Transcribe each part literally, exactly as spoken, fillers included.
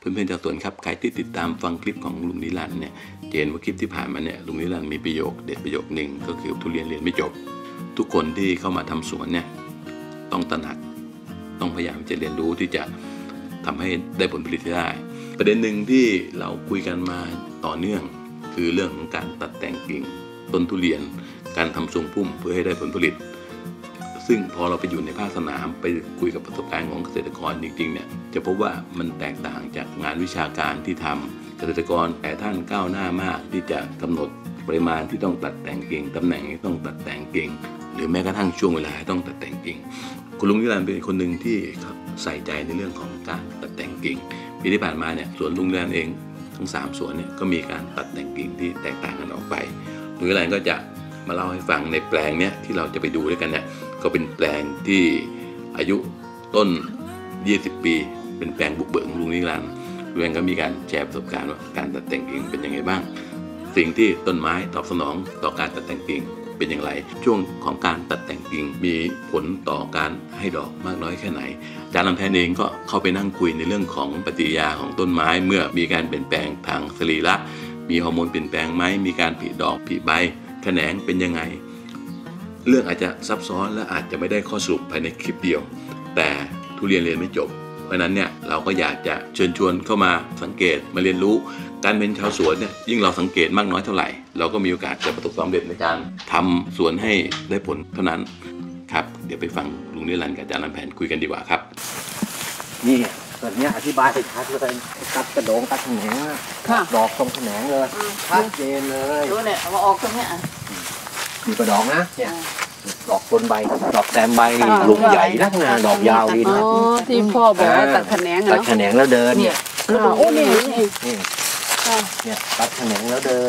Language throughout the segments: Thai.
เพื่อนๆชาวสวนครับใครที่ติดตามฟังคลิปของลุงนิรันดร์เนี่ยเห็นว่าคลิปที่ผ่านมาเนี่ยลุงนิรันดร์มีประโยคเด็ดประโยคหนึ่งก็คือทุเรียนเรียนไม่จบทุกคนที่เข้ามาทำสวนเนี่ยต้องตระหนักต้องพยายามจะเรียนรู้ที่จะทำให้ได้ผลผลิตได้ประเด็นหนึ่งที่เราคุยกันมาต่อเนื่องคือเรื่องของการตัดแต่งกิ่งต้นทุเรียนการทำทรงพุ่มเพื่อให้ได้ผลผลิตซึ่งพอเราไปอยู่ในภาคสนามไปคุยกับประสบการณ์ของเกษตรกรจริงๆเนี่ยจะพบว่ามันแตกต่างจากงานวิชาการที่ทำเกษตรกรแต่ท่านก้าวหน้ามากที่จะกำหนดปริมาณที่ต้องตัดแต่งกิ่งตำแหน่งที่ต้องตัดแต่งกิ่งหรือแม้กระทั่งช่วงเวลาต้องตัดแต่งกิ่งคุณลุงนิรันดร์เป็นคนหนึ่งที่ใส่ใจในเรื่องของการตัดแต่งกิ่งปีที่ผ่านมาเนี่ยสวนลุงนิรันดร์เองทั้งสามสวนเนี่ยก็มีการตัดแต่งกิ่งที่แตกต่างกันออกไปลุงนิรันดร์ก็จะมาเล่าให้ฟังในแปลงเนี้ยที่เราจะไปดูด้วยกันเนี่ยก็เป็นแปลงที่อายุต้นยี่สิบปีเป็นแปลงบุกเบิกของลุงนิรันดร์ลุงนิรันดร์ก็มีการแชร์ประสบการณ์ว่าการตัดแต่งกิ่งเป็นยังไงบ้างสิ่งที่ต้นไม้ตอบสนองต่อการตัดแต่งกิ่งเป็นอย่างไรช่วงของการตัดแต่งกิ่งมีผลต่อการให้ดอกมากน้อยแค่ไหนอาจารย์ลำแพนเองก็เข้าไปนั่งคุยในเรื่องของปฏิกิริยาของต้นไม้เมื่อมีการเปลี่ยนแปลงทางสรีระมีฮอร์โมนเปลี่ยนแปลงไหมมีการผลิดอกผลิใบแขนงเป็นยังไงเรื่องอาจจะซับซ้อนและอาจจะไม่ได้ข้อสรุปภายในคลิปเดียวแต่ทุเรียนเรียนไม่จบเพราะนั้นเนี่ยเราก็อยากจะเชิญชวนเข้ามาสังเกตมาเรียนรู้การเป็นชาวสวนเนี่ยยิ่งเราสังเกตมากน้อยเท่าไหร่เราก็มีโอกาสจะประสบความสำเร็จในการทำสวนให้ได้ผลเท่านั้นครับเดี๋ยวไปฟังลุงนิรันดร์กับอาจารย์ลำแผนคุยกันดีกว่าครับนี่ส่วนนี้อธิบายให้ชัดเลยตัดกระโดงตัดแขนงดอกตรงแขนงเลยชัดเจนเลยดูเนี่ยเอามาออกตรงนี้อ่ะมีกระดองนะเนี่ยดอกบนใบดอกแซมใบลูกใหญ่นักนะดอกยาวดีนะที่พ่อบอกว่าตัดแขนงตัดแขนงแล้วเดินเนี่ยโอ้นี่นี่เนี่ยตัดแขนงแล้วเดิน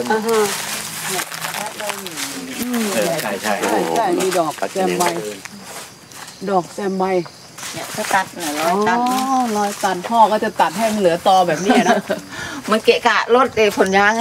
ใช่ใช่ใช่มีดอกแซมใบดอกแซมใบเนี่ยถ้าตัดเนี่ยร้อยตัดร้อยตัดพ่อก็จะตัดให้มันเหลือตอแบบนี้นะมันเกะกะรถเอผลยางไง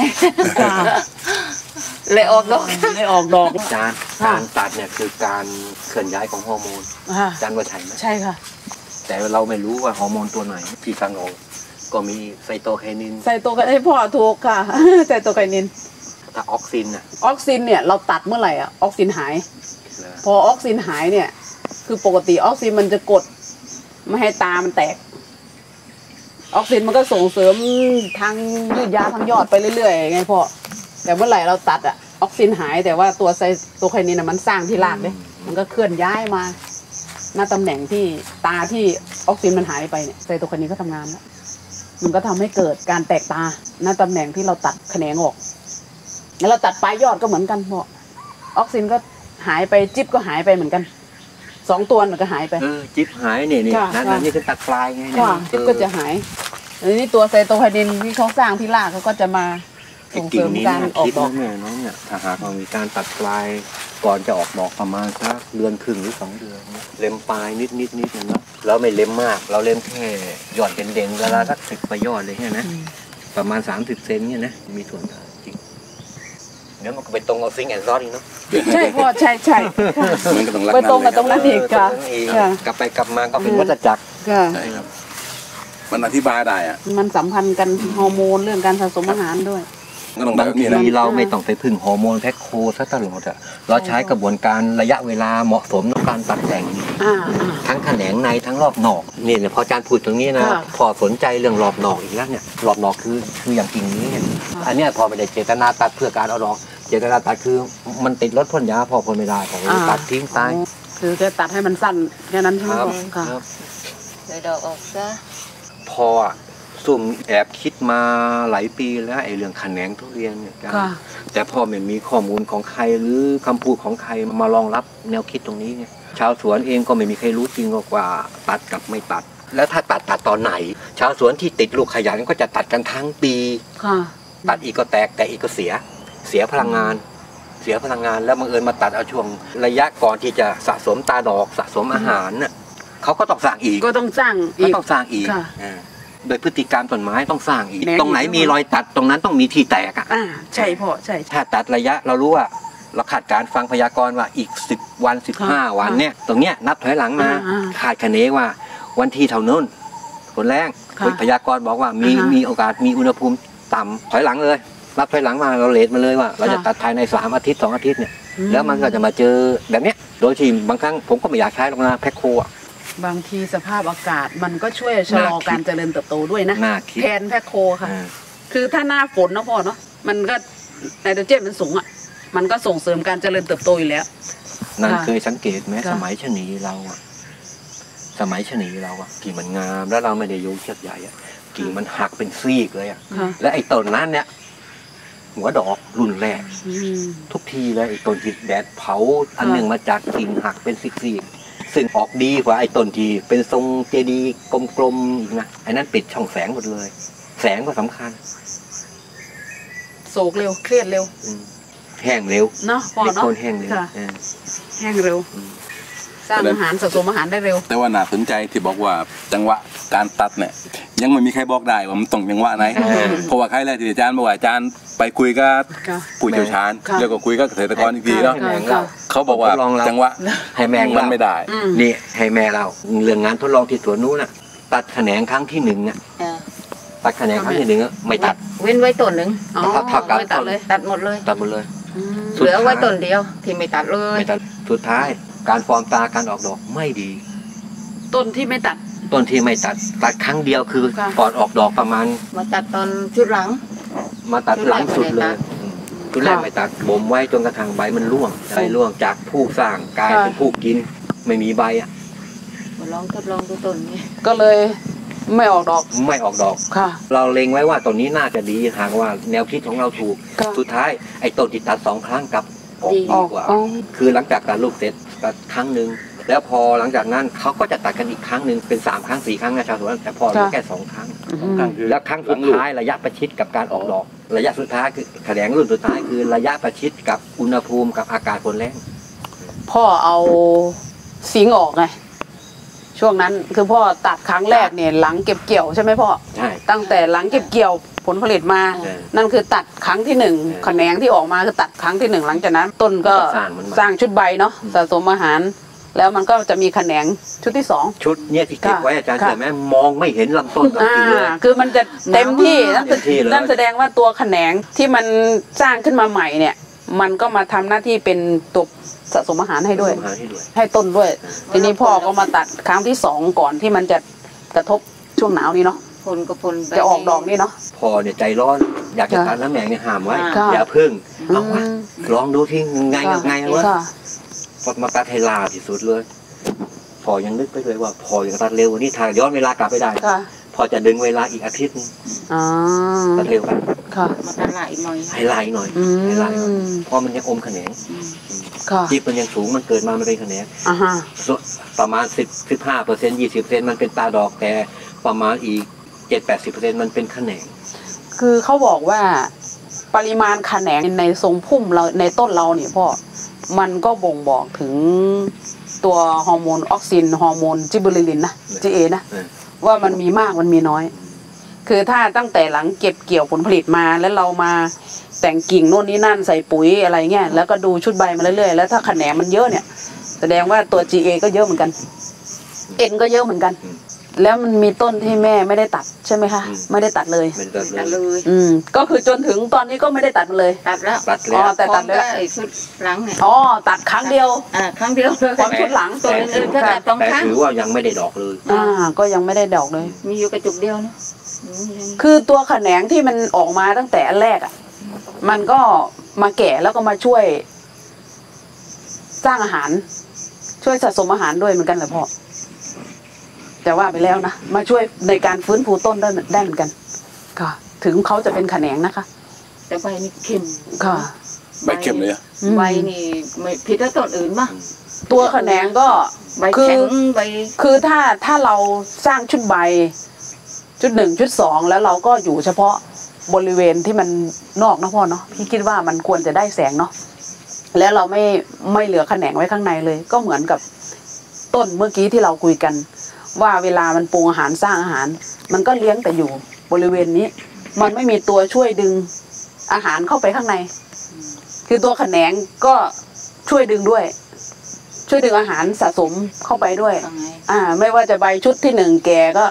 เลยออกดอกเลยออกดอกการการตัดเนี่ยคือการเคลื่อนย้ายของฮอร์โมนจานว่าใช่ไหมใช่ค่ะแต่เราไม่รู้ว่าฮอร์โมนตัวไหนที่ฟังออกก็มีไซโตไคนินไซโตไคนินพ่อถูกค่ะไซโตไคนินถ้าออกซินอะออกซินเนี่ยเราตัดเมื่อไหร่อะออกซินหายพอออกซินหายเนี่ยคือปกติออกซินมันจะกดไม่ให้ตามันแตกออกซินมันก็ส่งเสริมทางยืดยาทางยอดไปเรื่อยๆไงพ่อแต่เมื่อไหร่เราตัดอะออกซินหายแต่ว่าตัวไซโตไคนินมันสร้างที่รากเลยมันก็เคลื่อนย้ายมาหน้าตำแหน่งที่ตาที่ออกซินมันหายไปเนี่ยไซโตไคนินก็ทำงานแล้วมันก็ทำให้เกิดการแตกตาหน้าตำแหน่งที่เราตัดแขนงออกแล้วเราตัดปลายยอดก็เหมือนกันพ่อออกซินก็หายไปจิ๊บก็หายไปเหมือนกันสองตัวมันก็หายไปเออจิ๊บหายนี่นี่นั่นนี่คือตัดปลายไงจิ๊บก็จะหายอันนี้ตัวไซโตไคนินที่เขาสร้างที่รากเขาก็จะมาส่งเสริมการออกดอกเนี่ยน้องเนี่ยถ้าหากเรามีการตัดปลายก่อนจะออกดอกประมาณสักเดือนครึ่งหรือสองเดือนเล็มปลายนิดนิดนิดนะเนาะเราไม่เล็มมากเราเล็มแค่ยอดเด่นๆเวลาสักสิบประยอดเลยใช่ไหมประมาณสามสิบเซนเนี่ยนะมีส่วนจริงเดี๋ยวมันก็ไปตรงเอาซิงค์แอนด์ซอสอีกเนาะใช่พ่อใช่ใช่ไปตรงกับตรงนั้นอีกค่ะกลับไปกลับมาก็เป็นวัฏจักรใช่ครับมันอธิบายได้อะมันสัมพันธ์กันฮอร์โมนเรื่องการผสมอาหารด้วยบางทีเราไม่ต้องไปพึ่งฮอร์โมนแพ็คโคซะตลอดอ่ะเราใช้กระบวนการระยะเวลาเหมาะสมในการตัดแต่งทั้งแขนงในทั้งรอบนอกนี่เนี่ยพออาจารย์พูดตรงนี้นะพอสนใจเรื่องรอบนอกอีกแล้วเนี่ยรอบนอกคือคืออย่างกิ่งนี้เนี่ยอันนี้พอไม่ได้เจตนาตัดเพื่อการเอาดอกเจตนาตัดคือมันติดรถพ่นยาพอพ่นไม่ได้พอตัดทิ้งตายคือจะตัดให้มันสั้นแค่นั้นใช่ไหมครับเลยดอกออกซะพอสุ่มแอบคิดมาหลายปีแล้วไอ้เรื่องแขนงทุเรียนเนี่ยแต่พอไม่มีข้อมูลของใครหรือคำพูดของใครมารองรับแนวคิดตรงนี้เนี่ยชาวสวนเองก็ไม่มีใครรู้จริงกว่าตัดกับไม่ตัดแล้วถ้าตัดตัดตอนไหนชาวสวนที่ติดลูกขยันก็จะตัดกันทั้งปีตัดอีกก็แตกแต่อีกก็เสียเสียพลังงานเสียพลังงานแล้วบังเอิญมาตัดเอาช่วงระยะก่อนที่จะสะสมตาดอกสะสมอาหารน่ะเขาก็ต้องสร้างอีกก็ต้องสร้างก็ต้องสร้างอีกโดยพฤติกรรมต้นไม้ต้องสร้างอีกตรงไหนมีรอยตัดตรงนั้นต้องมีที่แตกอ่ะใช่พ่อใช่ถ้าตัดระยะเรารู้ว่าเราขาดการฟังพยากรณ์ว่าอีกสิบวันสิบห้าวันเนี่ยตรงเนี้ยนับถอยหลังมาขาดคะเนว่าวันที่เท่านั้นฝนแรงค่ะพยากรณ์บอกว่ามีอ่าฮะมีโอกาสมีอุณหภูมิต่ำถอยหลังเลยรับถอยหลังมาเราเลทมาเลยว่า เราจะค่ะตัดภายในสามอาทิตย์สองอาทิตย์เนี่ยอืมแล้วมันก็จะมาเจอแบบเนี้ยโดยที่บางครั้งผมก็ไม่อยากใช้หรอกนะแพ็คโคอ่ะบางทีสภาพอากาศมันก็ช่วยชะลอน่าคิดการเจริญเติบโตด้วยนะน่าคิดแทนแพคโคค่ะอ่าคือถ้าหน้าฝนนะพ่อเนาะมันก็ไนโตรเจนมันสูงอ่ะมันก็ส่งเสริมการเจริญเติบโตอยู่แล้วนั่นค่ะเคยสังเกตไหมค่ะสมัยชะนีเราอะสมัยชะนีเราอะกิ่งมันงามแล้วเราไม่ได้โยงเชือกใหญ่อะกิ่งมันหักเป็นซีกเลยอะค่ะและไอ้ต้นนั้นเนี่ยหัวดอกรุ่นแรกอืมทุกทีเลยไอ้ต้นที่แดดเผาอันค่ะหนึ่งมาจากกิ่งหักเป็นซีกๆซึ่งออกดีกว่าไอ้ต้นที่เป็นทรงเจดีย์กลมๆอีกนะไอ้นั้นปิดช่องแสงหมดเลย แสงก็สำคัญโศกเร็วเครียดเร็วอืมแห้งเร็วเนาะพ่อเด็กเนาะโคนแห้งเร็วค่ะเออแห้งเร็วอืมสร้างอาหารสะสมอาหารได้เร็วแต่ว่าน่าสนใจที่บอกว่าจังหวะการตัดเนี่ยยังไม่มีใครบอกได้ว่ามันต้องจังหวะไหนอืมเพราะว่าใครแรกที่อาจารย์บอกว่าอาจารย์ไปคุยกับค่ะผู้เชี่ยวชาญค่ะแล้วก็คุยกับเกษตรกรอีกทีเนาะค่ะค่ะเขาบอกว่าทดลองเราจังหวะให้แมงมันเราไม่ได้อืมนี่ให้แม่เราเรื่องงานทดลองที่สวนนู้นน่ะ ตัดแขนงครั้งที่หนึ่งน่ะเออตัดแขนงครั้งที่หนึ่งอะไม่ตัดเว้นไว้ต้นหนึ่งอ๋อเท่ากับไม่ตัดเลยตัดหมดเลยตัดหมดเลยอืมสุดเหลือไว้ท้ายต้นเดียวที่ไม่ตัดเลยไม่ตัดสุดท้ายการฟอร์มตาการออกดอกไม่ดีต้นที่ไม่ตัดต้นที่ไม่ตัดตัดครั้งเดียวคือค่ะก่อนออกดอกประมาณมาตัดตอนชุดหลังมาตัดหลังสุดเลยชุดแรกไม่ตัดอืมชุดแรกไม่ตัดบ่มไว้จนกระทั่งใบมันร่วงใบร่วงจากผู้สร้างกลายเป็นผู้กิน ไม่มีใบอ่ะมาลองทดลองดูต้นนี้ก็เลยไม่ออกดอกไม่ออกดอกค่ะเราเล็งไว้ว่าต้นนี้น่าจะดีหากว่าแนวคิดของเราถูกค่ะสุดท้ายไอ้ต้นที่ตัดสองครั้งกลับออกดีดีกว่าอ๋อคือหลังจากตัดลูกเสร็จตัดครั้งหนึ่งแล้วพอหลังจากนั้นเขาก็จะตัดกันอีกครั้งหนึ่งเป็นสามครั้งสี่ครั้งนะชาวสวนแต่พอเหลือค่ะแค่สองครั้งอืมสองครั้งคือแล้วครั้งสุดท้ายระยะประชิดกับการออกดอก ระยะสุดท้ายคือแขนงรุ่นสุดท้ายคือระยะประชิดกับอุณหภูมิกับอากาศฝนแรงพ่อเอาสิงออกไงช่วงนั้นคือพ่อตัดครั้งแรกเนี่ยหลังเก็บเกี่ยวใช่ไหมพ่อใช่ตั้งแต่หลังเก็บเกี่ยวผลผลิตมาเออนั่นคือตัดครั้งที่หนึ่งเออแขนงที่ออกมาคือตัดครั้งที่หนึ่งหลังจากนั้น ต้นก็สร้างมันมาสร้างชุดใบเนาะสะสมอาหาร แล้วมันก็จะมีแขนงชุดที่สองชุดเนี่ยที่เก็บค่ะไว้อาจารย์ค่ะเห็นไหมมองไม่เห็นลำต้นลำอ่าปีเลยคือมันจะเต็มที่นั่นเต็มที่เลยนั่นแสดงว่าตัวแขนงที่มันสร้างขึ้นมาใหม่เนี่ย มันก็มาทำหน้าที่เป็นตัวสะสมอาหารให้ด้วยหาให้ด้วยให้ต้นด้วย ทีนี้พ่อก็มาตัดครั้งที่สองก่อนที่มันจะกระทบช่วงหนาวนี้เนาะผลก็ผลจะออกดอกนี่เนาะพอเนี่ยใจร้อนอยากจะค่ะตัดน้ำแหน่งเนี่ยห้ามไว้ค่ะอย่าพึ่งเอาวะอืมลองดูที่ไงค่ะไงวะค่ะพอมาตัดให้ลาที่สุดเลย พอยังนึกไปเลยว่า พอยังตัดเร็วกว่านี้ถ้าย้อนเวลากลับไปได้ค่ะพอจะดึงเวลาอีกอาทิตย์นึงอ๋อตัดเร็วกันค่ะมาตัดหลายหน่อยให้ลายหน่อยอืมให้ลายหน่อยเพอมันยังอมแขนงค่ะจิบมันยังสูงมันเกิดมามันเป็นแขนงอ่าฮะส่วนประมาณสิบสิบห้าเปอร์เซ็นต์ยี่สิบเปอร์เซ็นต์มันเป็นตาดอกแต่ประมาณอีกเจ็ดแปดสิบเปอร์เซ็นต์มันเป็นแขนงคือเขาบอกว่าปริมาณแขนงในทรงพุ่มเราในต้นเราเนี่ยพ่อ มันก็บ่งบอกถึงตัวฮอร์โมนออกซินฮอร์โมนจิบเบอริลินนะ จี เอ นะเออว่ามันมีมากมันมีน้อย คือถ้าตั้งแต่หลังเก็บเกี่ยวผลผลิตมาแล้วเรามาแต่งกิ่งโน่นนี่นั่นใส่ปุ๋ยอะไรเงี้ยแล้วก็ดูชุดใบมาเรื่อยๆแล้วถ้าแขนงมันเยอะเนี่ย แสดงว่าตัว จี เอ ก็เยอะเหมือนกัน N ก็เยอะเหมือนกัน แล้วมันมีต้นที่แม่ไม่ได้ตัดใช่ไหมคะอืมไม่ได้ตัดเลยมันตัดตัดเลเลย ยอืมก็คือจนถึงตอนนี้ก็ไม่ได้ตัดมันเลยตัดแล้วตัดอ๋แล้อวแต่ตัดพร้อมแล้วกับไอ้ชุดหลังเนี่ยอ๋อตัดครั้งเดียวอ่าครั้งเดียวเลยพร้อมชุดหลังตัวอื่นๆก็ตัดสองแต่ครั้งถือว่ายังไม่ได้ดอกเลยอ่าก็ยังไม่ได้ดอกเลยมีอยู่กระจุกเดียวนะอืมคือตัวแขนงที่มันออกมาตั้งแต่อันแรกอ่ะ มันก็มาแก่แล้วก็มาช่วย สร้างอาหาร ช่วยสะสมอาหารด้วยเหมือนกันแหละพ่อแต่ว่าไปแล้วนะมาช่วยในการฟื้นฟูต้นได้ได้เหมือนกัน ค่ะ ถึงเขาจะเป็นแขนงนะคะแต่ใบนี่เข้มค่ะใบเข็มเลยอะอืมใบนี่ไม่ผิดกับต้นอื่นป่ะตัวแขนงก็ใบคือแข็งใบคือถ้าถ้าเราสร้างชุดใบ ชุดหนึ่งชุดสองแล้วเราก็อยู่เฉพาะบริเวณที่มันนอกนะพ่อเนาะพี่คิดว่ามันควรจะได้แสงเนาะแล้วเราไม่ไม่เหลือแขนงไว้ข้างในเลย ก็เหมือนกับต้นเมื่อกี้ที่เราคุยกัน ว่าเวลามันปรุงอาหารสร้างอาหาร มันก็เลี้ยงแต่อยู่บริเวณนี้ มันไม่มีตัวช่วยดึงอาหารเข้าไปข้างใน คือตัวแขนงก็ช่วยดึงด้วย ช่วยดึงอาหารสะสมเข้าไปด้วยยังไงอ่า ไม่ว่าจะใบชุดที่หนึ่งแก่ก็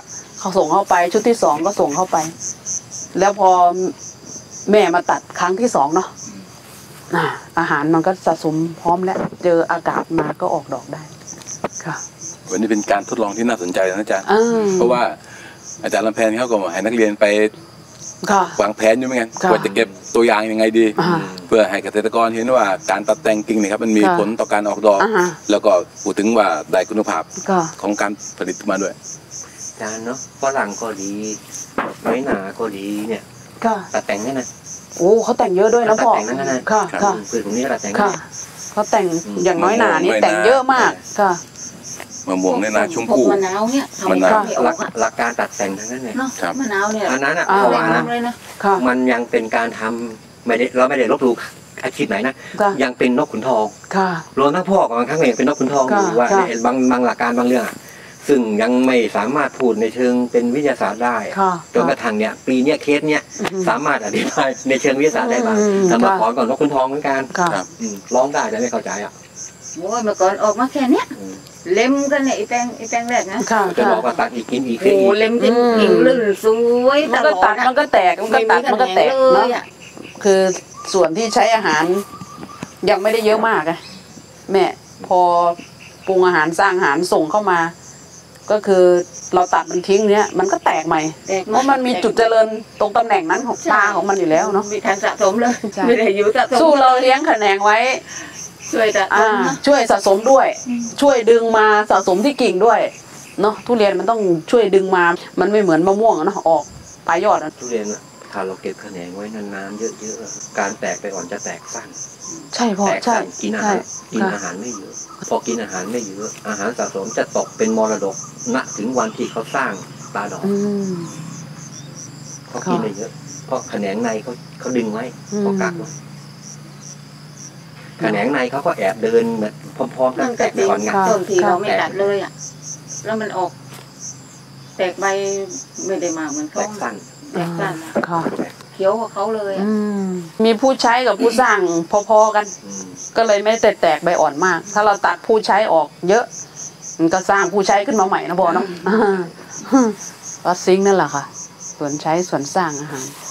เขาส่งเข้าไปชุดที่สองก็ส่งเข้าไป แล้วพอแม่มาตัดครั้งที่สองเนาะอ่าอาหารมันก็สะสมพร้อมแล้วเจออากาศมาก็ออกดอกได้ค่ะวันนี้เป็นการทดลองที่น่าสนใจนะอาจารย์อ่าเพราะว่าอาจารย์ลำแพนเขาก็ให้นักเรียนไปค่ะวางแผนอยู่เหมือนกันค่ะว่าจะเก็บตัวอย่างยังไงดีอ่าเพื่อให้เกษตรกรเห็นว่าการตัดแต่งกิ่งเนี่ยครับมันมีค่ะผลต่อการออกดอกอ่าแล้วก็พูดถึงว่าได้คุณภาพก็ของการผลิตมาด้วยอาจารย์เนาะฝรั่งก็ดีน้อยหนาก็ดีเนี่ยค่ะตัดแต่งนี่นะโอ้เขาแต่งเยอะด้วยนะพ่อตัดแต่งนั่นนะค่ะครับค่ะคือตรงนี้ตัดแต่งค่ะเขาแต่งอืมอย่างน้อยหนานี่มะม่วงแต่งเยอะมากค่ะมะม่วงเนี่ยนะชมพวกพู่มะนาวเนี่ยทำมะนาวไม่อหอลักกอะหลักการตัดแต่งทั้งนั้นเนี่ยเนาะครับมะนาวเนี่ยอันนั้นอ่ะอ่าเพราะไม่ว่านะทำเลยนะค่ะมันยังเป็นการทำไม่ได้เราไม่ได้ลบหลู่อาชีพไหนนะค่ะยังเป็นนกขุนทองค่ะรวมทั้งพ่อกับบางครั้งก็ยังเป็นนกขุนทองอยู่ค่ะว่าค่ะเนี่ยบางบางหลักการบางเรื่องอะซึ่งยังไม่สามารถพูดในเชิงเป็นวิทยาศาสตร์ได้ค่ะจนกระทั่งเนี่ยปีเนี้ยเคสเนี้ยอืมสามารถอธิบายในเชิงวิทยาศาสตร์ได้บ้างอืมสำหรับค่ะขอนก่อนนกขุนทองเหมือนกันค่ะครับอืมร้องได้แต่ไม่เข้าใจอ่ะโอ้ยเมื่อก่อนออกมาแค่เนี้ยอืมเล็มกันเนี่ยไอ้แตงไอ้แตงแรกนะค่ะจะค่ะบอกว่าตัดอีกกินอีกโอ้เสียอีกเล็มจนอืมกิ่งลื่นสวยมัตนก็ลอตัดดอะมันก็แตกมันก็ตัดมันก็แตกเลเนาะยอะคือส่วนที่ใช้อาหารยังไม่ได้เยอะมากอะแม่พอปรุงอาหารสร้างอาหารส่งเข้ามา ก็คือเราตัดมันทิ้งเนี้ยมันก็แตกใหม่แตกเพราะมันมีจุดเจริญตรงตำแหน่งนั้นของตาของมันอยู่แล้วเนาะมีทางสะสมเลยใช่ไม่ได้อยู่สะสมสู้เราเลี้ยงแขนงไว้ช่วยสะสอ่ามนะช่วยสะสมด้วยอืมช่วยดึงมาสะสมที่กิ่งด้วยเนาะทุเรียนมันต้องช่วยดึงมา มันไม่เหมือนมะม่วงอะเนาะออกปลายยอดอะทุเรียนอะถ้าเราเก็บแขนงไว้นานๆเยอะๆการแตกไปอ่อนจะแตกสั้นใช่พ่อแตกใช่สั้นกินอาใช่หารกินค่ะอาหารไม่เยอะพอกินอาหารไม่เยอะอาหารสะสมจะตกเป็นมรดกณถึงวันที่เขาสร้างตาดอกอืมเขากินไม่เยอะ เพราะแขนงในเขาเขาดึงไว้อืมเขากักไว้แขนงในเขาก็แอบเดินแบบพร้อมๆกัมัน นแตแต่กไปจริงก่อนไงค่ะต้นทีเราไม่ตัดเลยอ่ะ แล้วมันออก แตกใบไม่ได้มากเหมือนแตเขากสั้นแตกสั้นอะค่ะเขียวกว่าเขาเลยอะอืมมีผู้ใช้กับผู้สร้างพอๆกันอืมก็เลยไม่แตกแตกใบอ่อนมาก ถ้าเราตัดผู้ใช้ออกเยอะ มันก็สร้างผู้ใช้ขึ้นมาใหม่นะบอเนาะก็ซิงค์นั่นแหละค่ะ ส่วนใช้ส่วนสร้างอาหาร